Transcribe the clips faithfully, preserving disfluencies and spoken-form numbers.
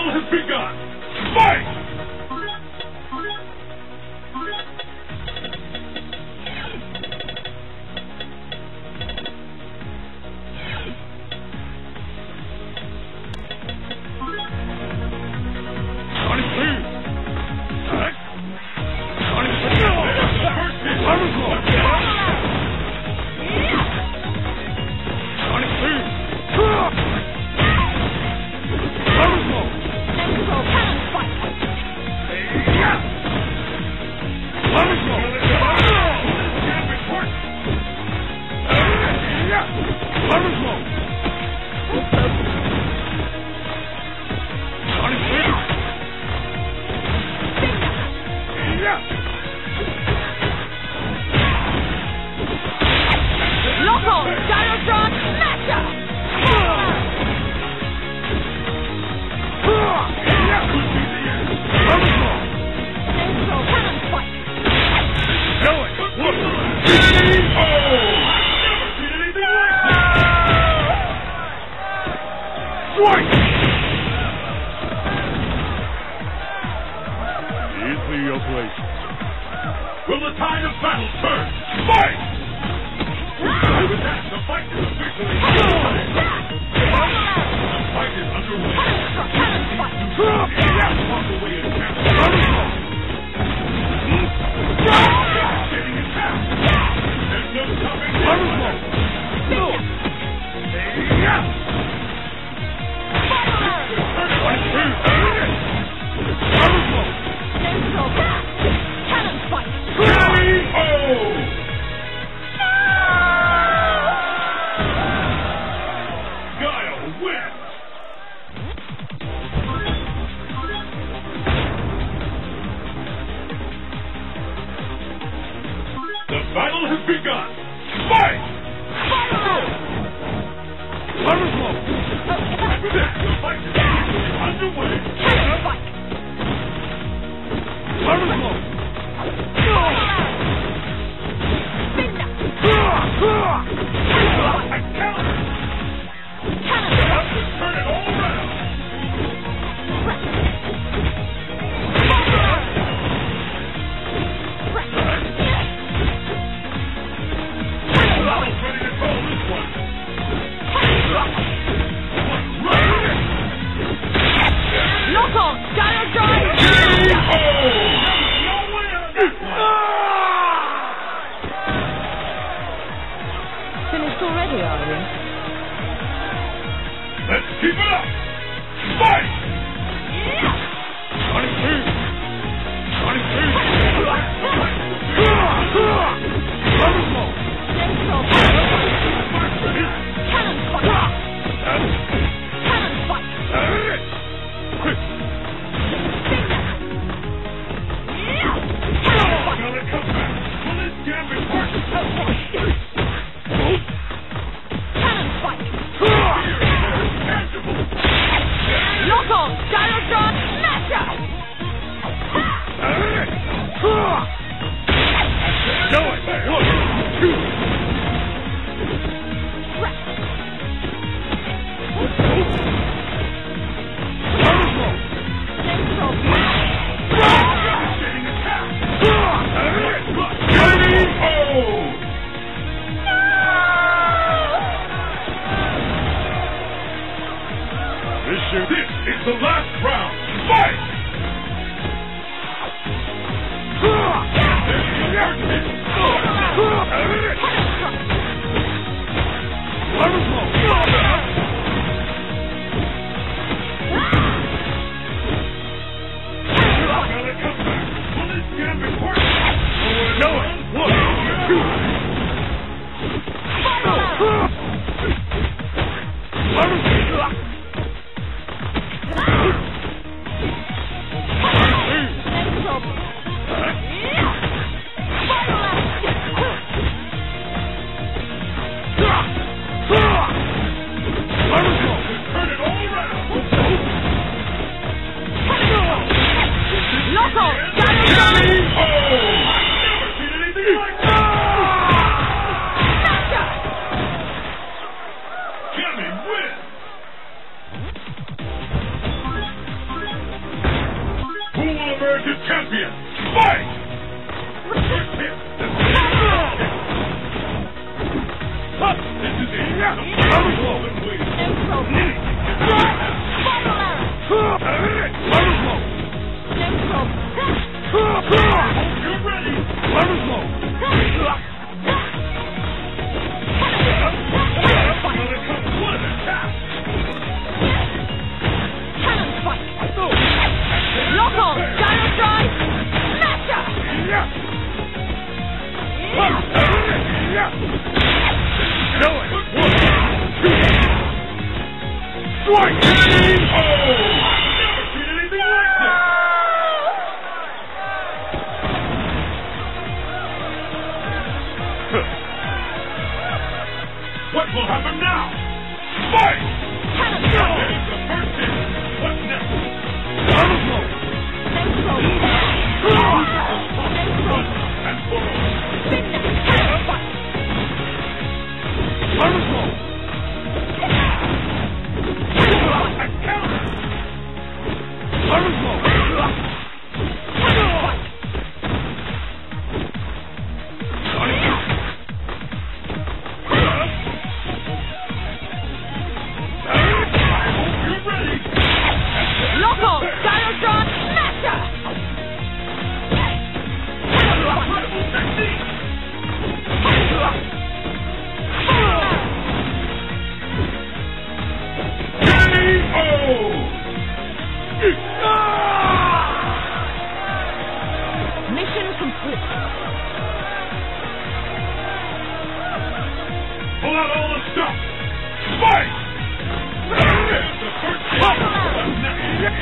battle has begun! Fight! Will the tide of battle turn? Fight! With that, the fight is officially underway. The fight is underway. Walk away and capture. Getting attacked. There's no stopping this. Cannon fight! Guile wins! The battle has begun! Fight! The fight is underway! Cannon fight! Finished already, are you? Let's keep it up! Fight! twenty-two! twenty-two! Cannon fight! Cannon fight! Gonna come back! Will this gambit work? Lock on! Gyrotron Smasher! Do it! One, two! Getting attacked! This is the last round. Fight! Know it! One, two, strike! Oh! Never seen anything like this! What will happen now? Fight! There's the first hit. What's next? Double blow! And forward. Double blow! And counter! Double blow! Mission complete. Pull out all the stuff! Fight! There's the first hit! What's next?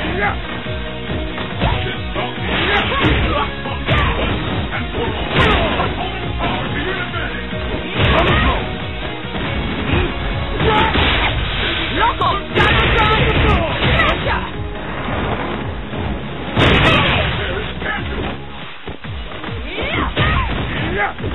And forward. Opponent's power to your advantage. Local! Gyro Drive! Smasher! There is Cammy! Yeah! Yeah!